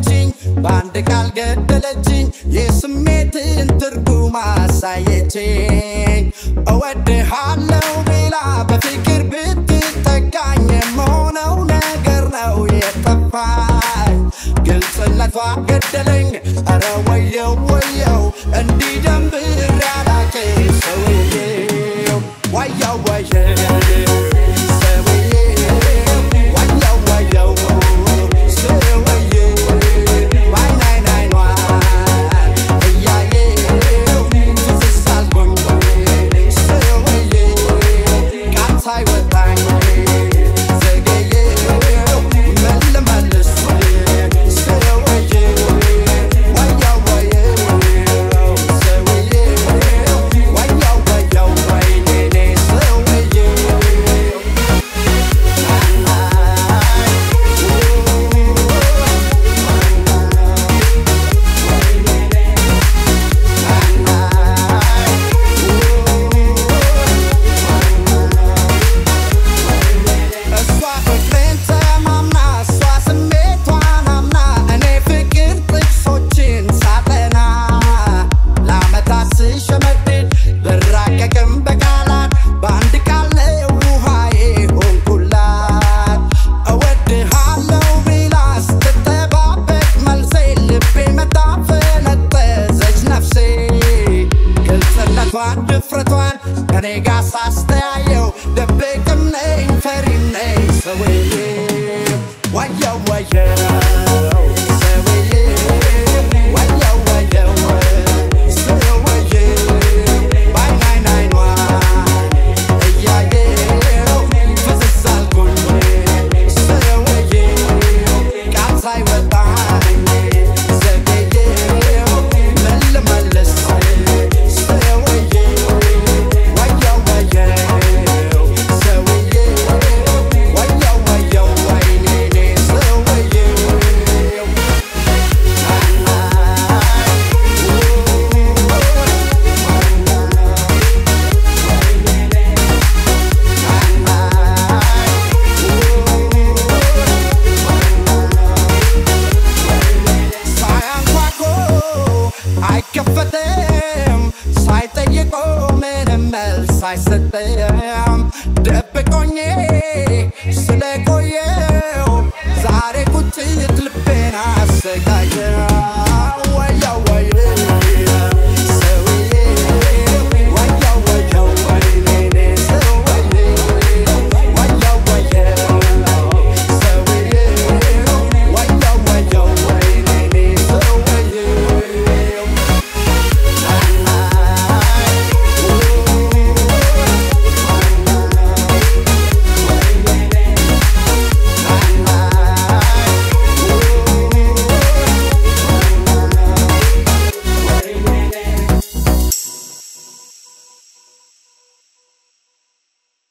አሳየችኝ ባንድ ቃል ገደለችኝ የስሜትን ትርጉም አሳየችኝ እወድሃለሁ ብላ በፍቅር ብትጠጋኝ የምሆነው ነገር ነው የጠፋኝ ግልጽነቷ ገደለኝ ኧረ ወየው ወየው እንዲህ ደንብር ያላቀኝ ሰውዬው ወየው ወየው ድፍረቷን ከኔ ጋር ሳስተያየው ደብቅም ነኝ ፈሪም ነኝ ሰውዬው ወየው ወየው ሰውዬው ወየው ወየው ሰውዬው ባይናይን አይኗን እያየው ፍዝዝ አልኩኝ ሰውዬው ቃል ሳይወጣኝ ዘገየው ምን ልመልስ አይከፈትም ሳይጠይቀው ምንም መልስ አይሰጥም ደብቆኝ ስለቆየው ዛሬ ቁጭት ልቤን አሰቃየው